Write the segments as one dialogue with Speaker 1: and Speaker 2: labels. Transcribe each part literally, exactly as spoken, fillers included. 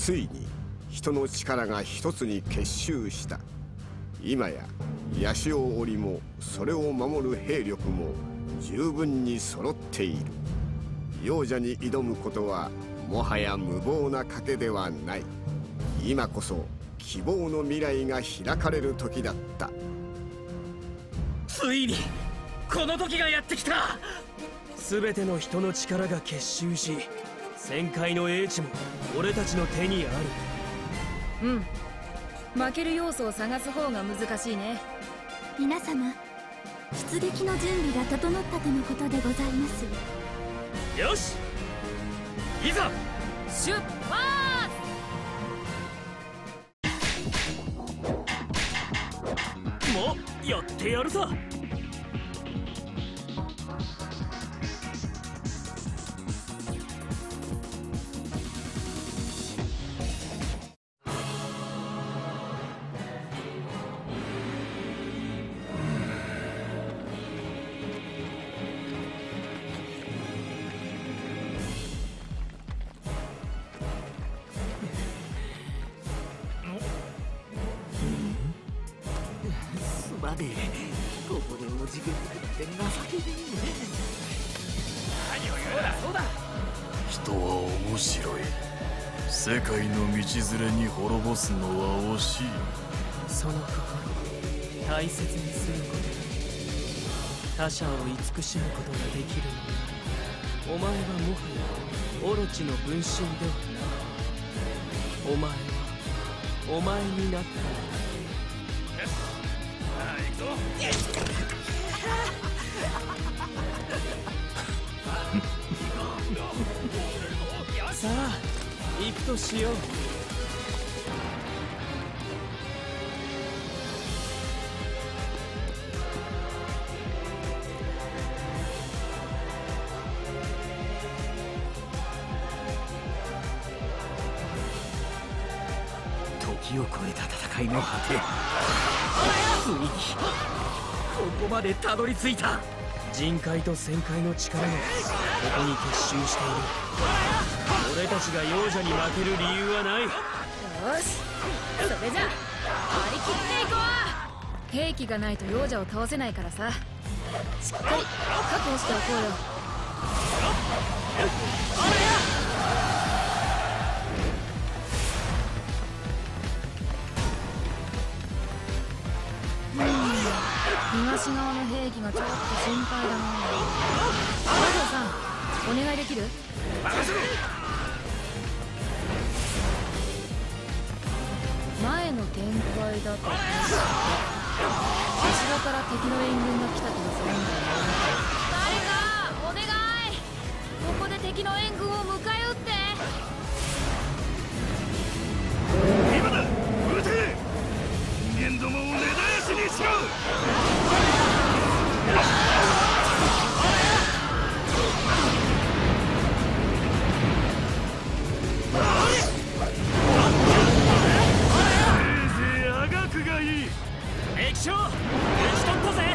Speaker 1: ついに人の力が一つに結集した。今やヤシオ織もそれを守る兵力も十分に揃っている。幼者に挑むことはもはや無謀な賭けではない。今こそ希望の未来が開かれる時だった。
Speaker 2: ついにこの時がやってきた。全ての人の力が結集し、旋回の英知も俺たちの手にある。
Speaker 3: うん、負ける要素を探す方が難しいね。
Speaker 4: 皆様、出撃の準備が整ったとのことでございます。
Speaker 2: よし、いざ
Speaker 3: 出発。
Speaker 2: もうやってやるさ。
Speaker 5: ここでおじけって情けねえ。
Speaker 2: 何を言うだ。そうだ。
Speaker 6: 人は面白い。世界の道連れに滅ぼすのは惜しい。
Speaker 2: その心大切にすることだ。他者を慈しむことができるのなら、お前はもはやオロチの分身ではない。お前はお前になったのだ。さあ行くとしよう。
Speaker 5: 時を超えた戦いの果て、ついにここまでたどり着いた。
Speaker 2: 人海と旋回の力がここに結集している。俺たちが幼者に負ける理由はない。よ
Speaker 3: し、それじゃ張り切っていこう。兵器がないと幼者を倒せないからさ、しっかり確保しておこうよ。東側の兵器がちょっと心配だな。ラジオさん、お願いできる？前の展開だと後ろから敵の援軍が来た気がするんだよね。誰かお願い、ここで敵の援軍を迎え撃って。
Speaker 6: 今だ、撃て。人間どもを根絶やしにしろ。せいぜいあがくがいい。
Speaker 2: 液晶打ち取ったぜ。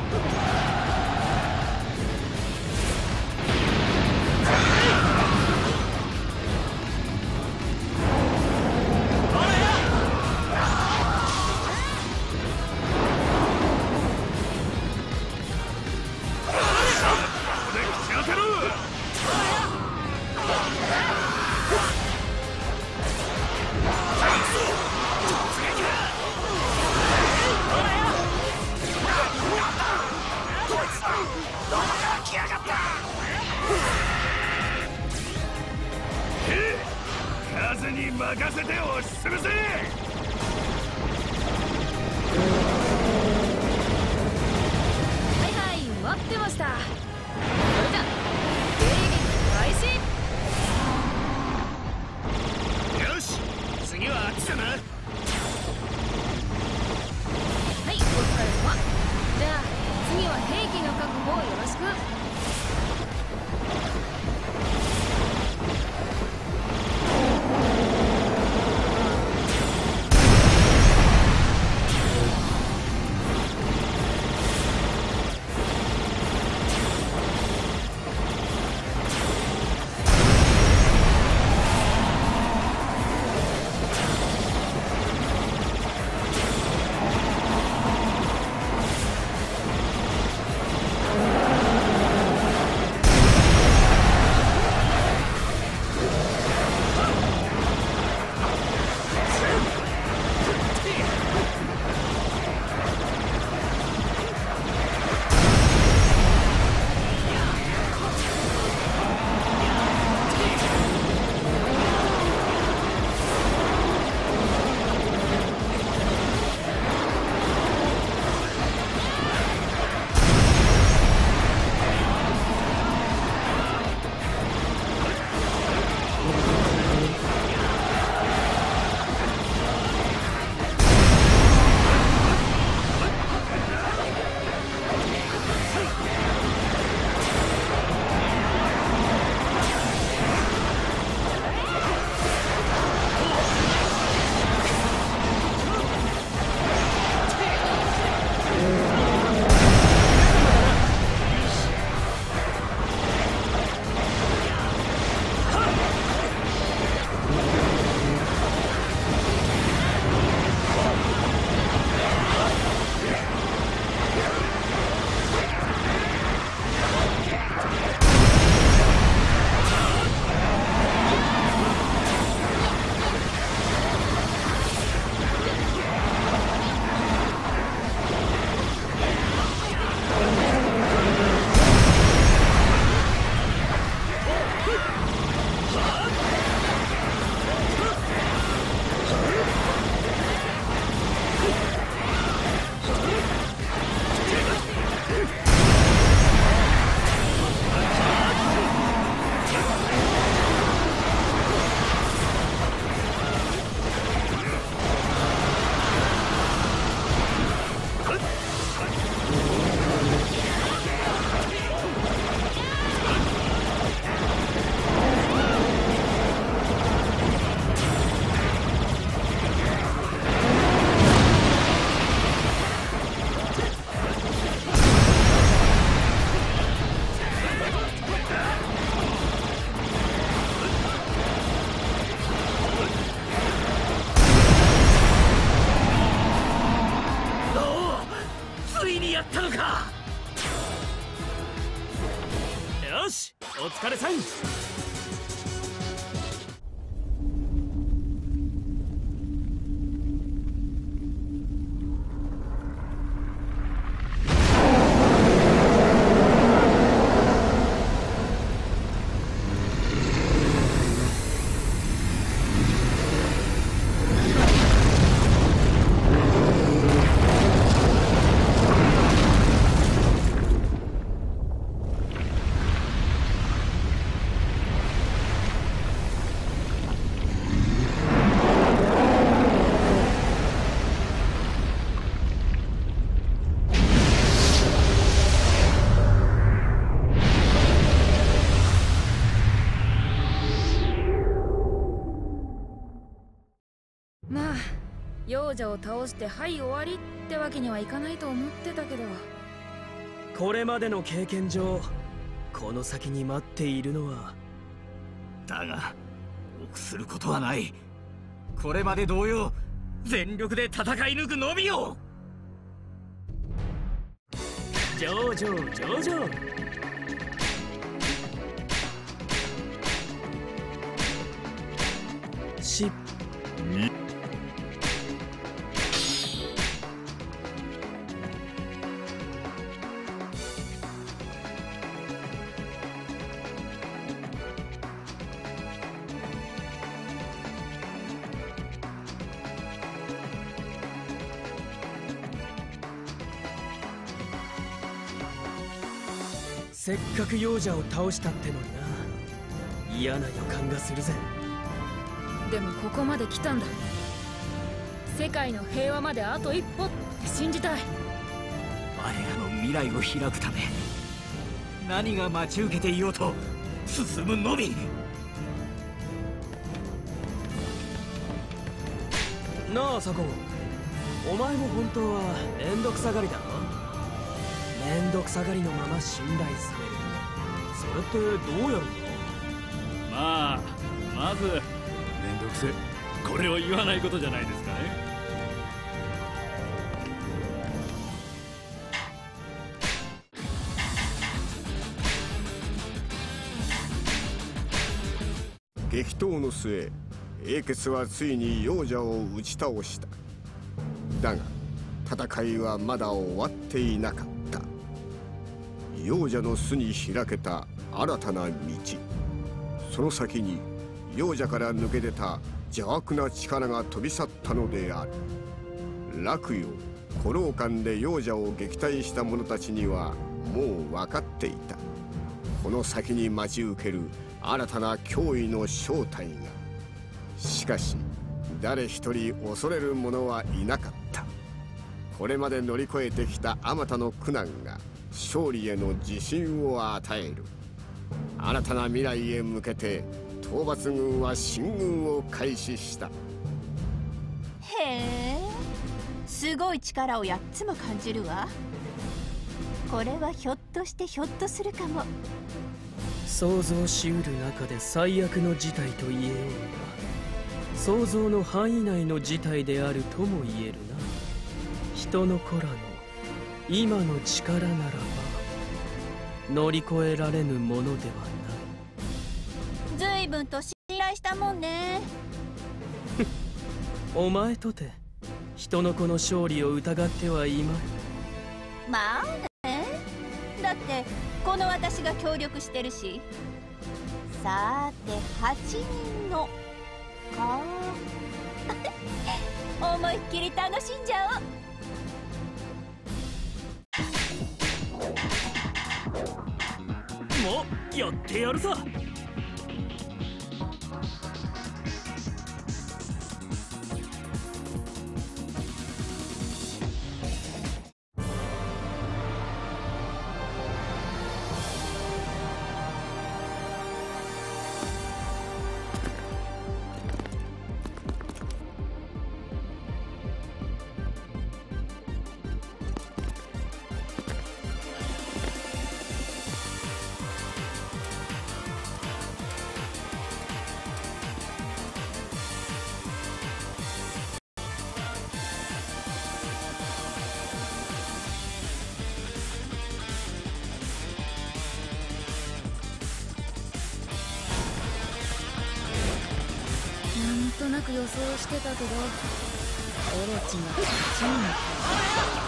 Speaker 6: 風に任せて押しつぶせ。
Speaker 3: はいはい、待ってました。それじゃ迎撃開始。
Speaker 6: よし、次はあっちだな。はい、
Speaker 3: お疲れ様。じゃあ次は兵器の確保をよろしく。
Speaker 2: 疲れさん。
Speaker 3: まあ幼者を倒してはい終わりってわけにはいかないと思ってたけど、
Speaker 2: これまでの経験上この先に待っているのは。
Speaker 5: だが臆することはない。これまで同様全力で戦い抜くのみよ。
Speaker 2: 上々上々。し
Speaker 6: に
Speaker 2: せっかく幼者を倒したってのにな。嫌な予感がするぜ。
Speaker 3: でもここまで来たんだ。世界の平和まであと一歩って信じたい。
Speaker 5: 我らの未来を開くため何が待ち受けていようと進むのみ。
Speaker 2: なあ左近、お前も本当はめんどくさがりだろ。めんどくさがりのまま信頼される、それってどうやるの？
Speaker 7: まあまずめんどくせ、これを言わないことじゃないですかね。
Speaker 1: 激闘の末、英傑はついに幼者を打ち倒した。だが戦いはまだ終わっていなかった。幼者の巣に開けた新たな道、その先に幼者から抜け出た邪悪な力が飛び去ったのである。洛陽古老館で幼者を撃退した者たちにはもう分かっていた。この先に待ち受ける新たな脅威の正体が。しかし誰一人恐れる者はいなかった。これまで乗り越えてきたあまたの苦難が勝利への自信を与える。新たな未来へ向けて討伐軍は進軍を開始した。
Speaker 8: へえ、すごい力をやっつも感じるわ。これはひょっとしてひょっとするかも。
Speaker 2: 想像しうる中で最悪の事態と言えようが、想像の範囲内の事態であるとも言えるな。人の子らの今の力ならば乗り越えられぬものでは
Speaker 8: ずいぶんと信頼したもんね。
Speaker 2: お前とて人の子の勝利を疑ってはいまい。
Speaker 8: まあね、だってこの私が協力してるし。さーてはちにんのか思いっきり楽しんじゃおう。
Speaker 2: もうやってやるさ。
Speaker 3: となく予想してたけどオロチが勝ちになった。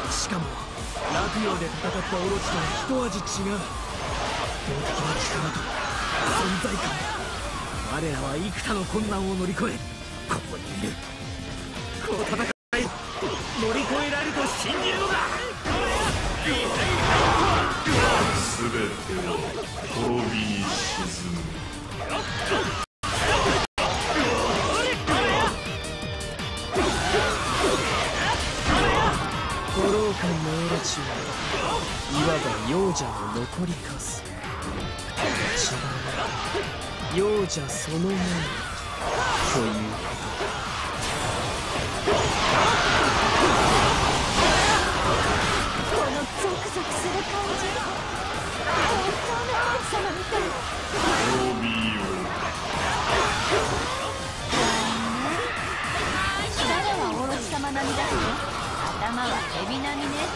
Speaker 2: しかも落葉で戦ったオロチとは一味違う。圧倒的な力と存在感。
Speaker 5: 我らは幾多の困難を乗り越えここにいる。この戦い乗り越えられると信じるのだ。
Speaker 6: 全ては滅びに沈む。
Speaker 2: 五郎館のオロチはいわば幼者の残りかす。違う、幼者そのものという
Speaker 8: このゾクゾクする感じ、本当の王子様みたい。
Speaker 6: 滅びよ
Speaker 8: 力はオロチ様並みだけど頭はヘビ並みね。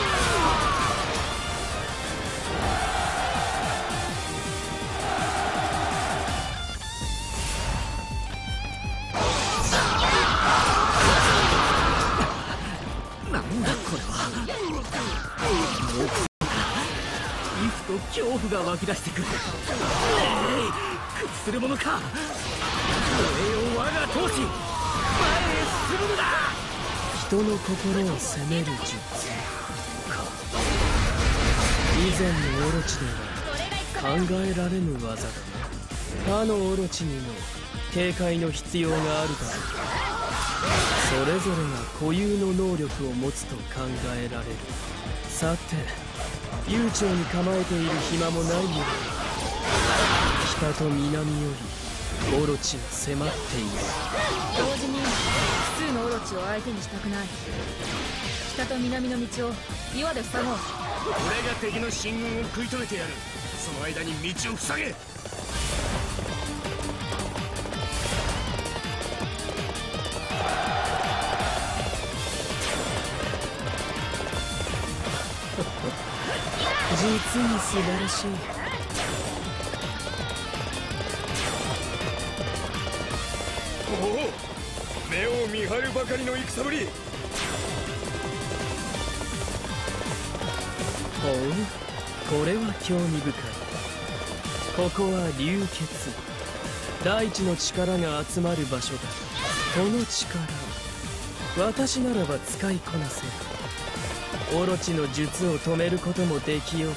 Speaker 5: なんだこれは。もう威風と恐怖が湧き出してくる。えい、屈するものか。これを我が闘志前へ進むのだ。
Speaker 2: 人の心を責める術か。以前のオロチでは考えられぬ技だな。他のオロチにも警戒の必要があるだろう。それぞれが固有の能力を持つと考えられる。さて悠長に構えている暇もないようだ。北と南よりオロチが迫っている。
Speaker 3: 同時に複数のオロチを相手にしたくない。北と南の道を岩で塞ごう。
Speaker 2: 俺が敵の進軍を食い止めてやる。その間に道を塞げ。実に素晴らしい。おお、目を見張るばかりの戦ぶり。ほう、これは興味深い。ここは流血、大地の力が集まる場所だ。この力私ならば使いこなせる。オロチの術を止めることもできよう。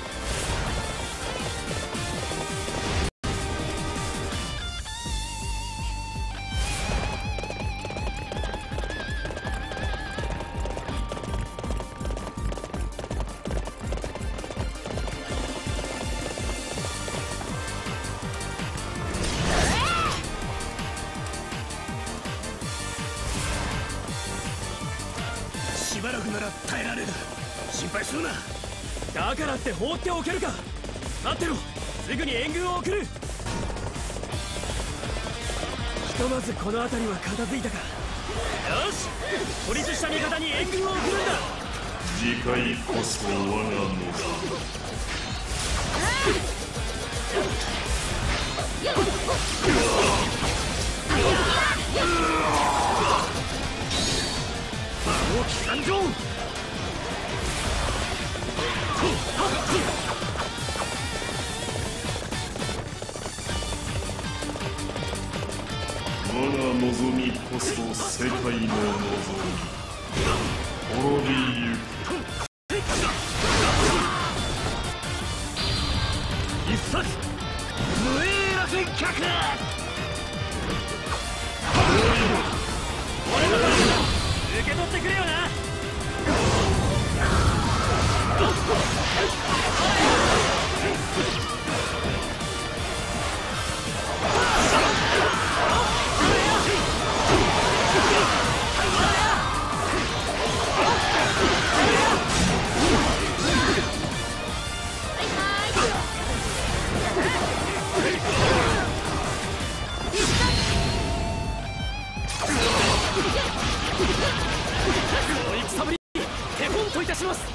Speaker 2: しばらくなら耐えられる。心配するな。だからって放っておけるか。待ってろ、すぐに援軍を送る。ひとまずこの辺りは片付いたか。よし、孤立した味方に援軍を送るんだ。
Speaker 6: 次回こそ我がのだ。
Speaker 5: 大き参上。
Speaker 6: 我が望みこそ世界の望み。滅びゆく。
Speaker 5: 一冊無栄羅戦客。俺の受け取ってくれよな。戦ぶり手本といたします。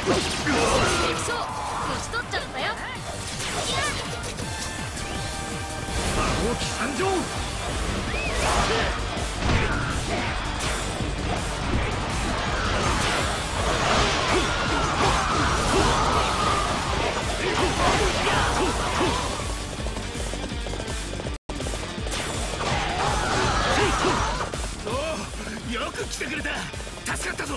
Speaker 3: 敵将打ち取っちゃったよ。
Speaker 5: 魔王騎参上。
Speaker 2: よく来てくれた。助かったぞ。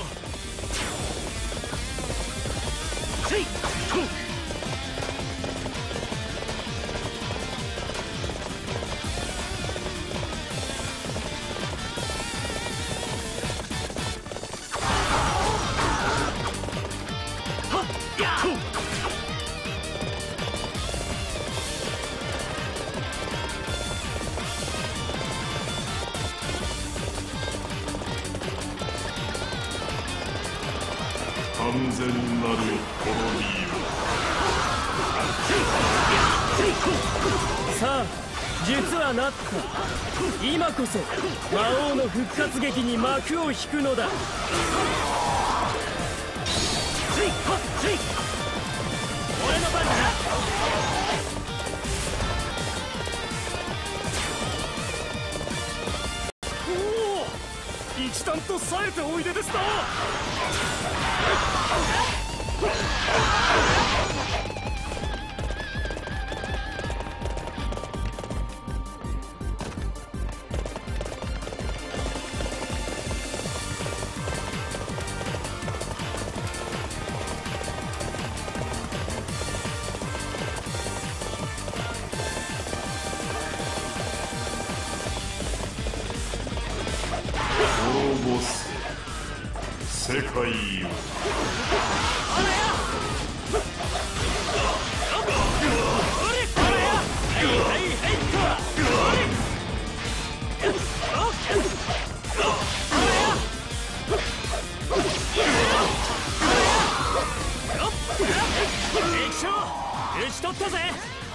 Speaker 6: 完全なる滅びよ。
Speaker 2: さあ実はなった。今こそ魔王の復活劇に幕を引くのだ。俺の番だな。おお、一段と冴えておいでですな。
Speaker 6: 滅ぼせ世界を。
Speaker 2: 打ち取ったぜ。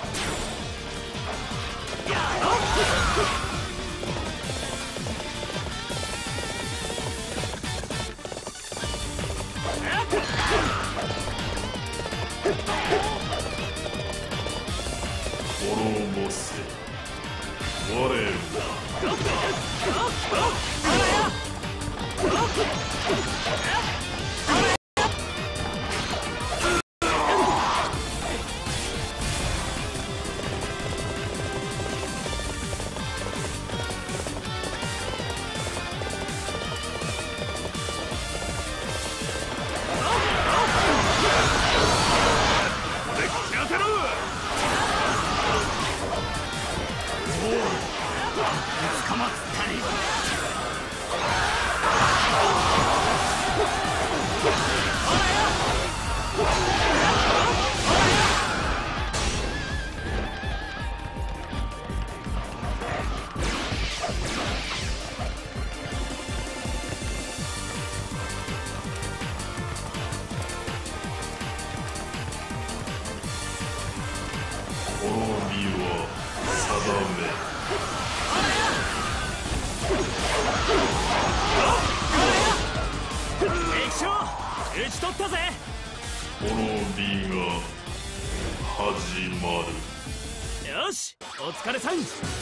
Speaker 6: 滅ぼせ我ら。
Speaker 2: 捕まったり。
Speaker 6: 滅びは定め。
Speaker 2: 敵将打ち取ったぜ。
Speaker 6: 滅びが始まる。
Speaker 2: よしお疲れさん。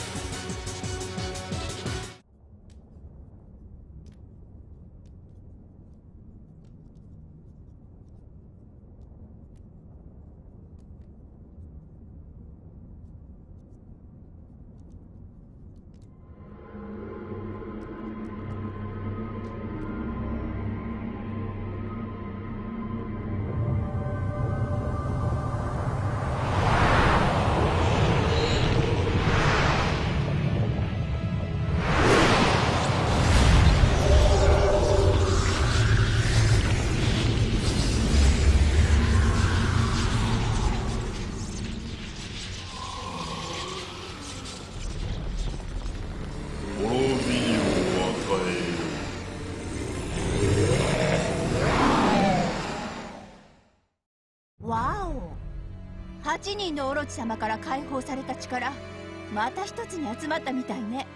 Speaker 8: はちにんのオロチ様から解放された力、また一つに集まったみたいね。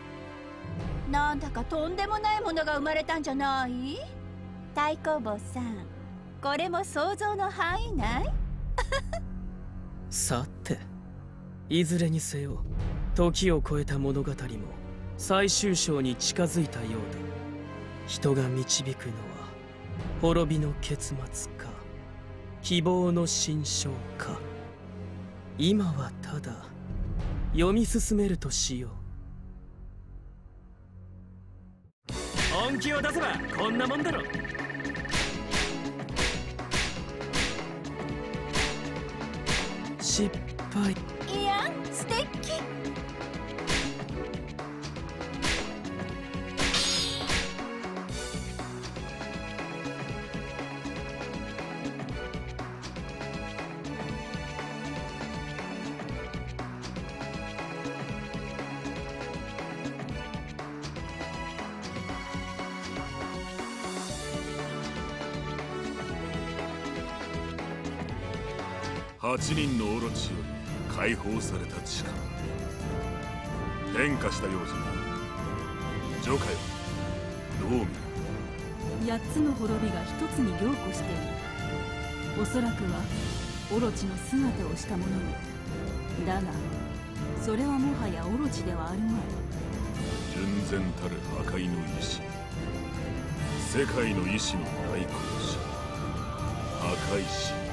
Speaker 8: なんだかとんでもないものが生まれたんじゃない？太公坊さん、 これも想像の範囲内？
Speaker 2: さて、いずれにせよ時を超えた物語も最終章に近づいたようだ。人が導くのは滅びの結末か希望の新章か。今はただ読み進めるとしよう。本気を出せばこんなもんだろ。失敗。
Speaker 8: いや、素敵。
Speaker 6: 八人のオロチより解放された力、変化した幼児ジョカよ、どう見る？
Speaker 9: 八つの滅びが一つに凝固している。おそらくはオロチの姿をしたものに。だがそれはもはやオロチではあるまい。
Speaker 6: 純然たる破壊の意志、世界の意志の代行者、破壊神。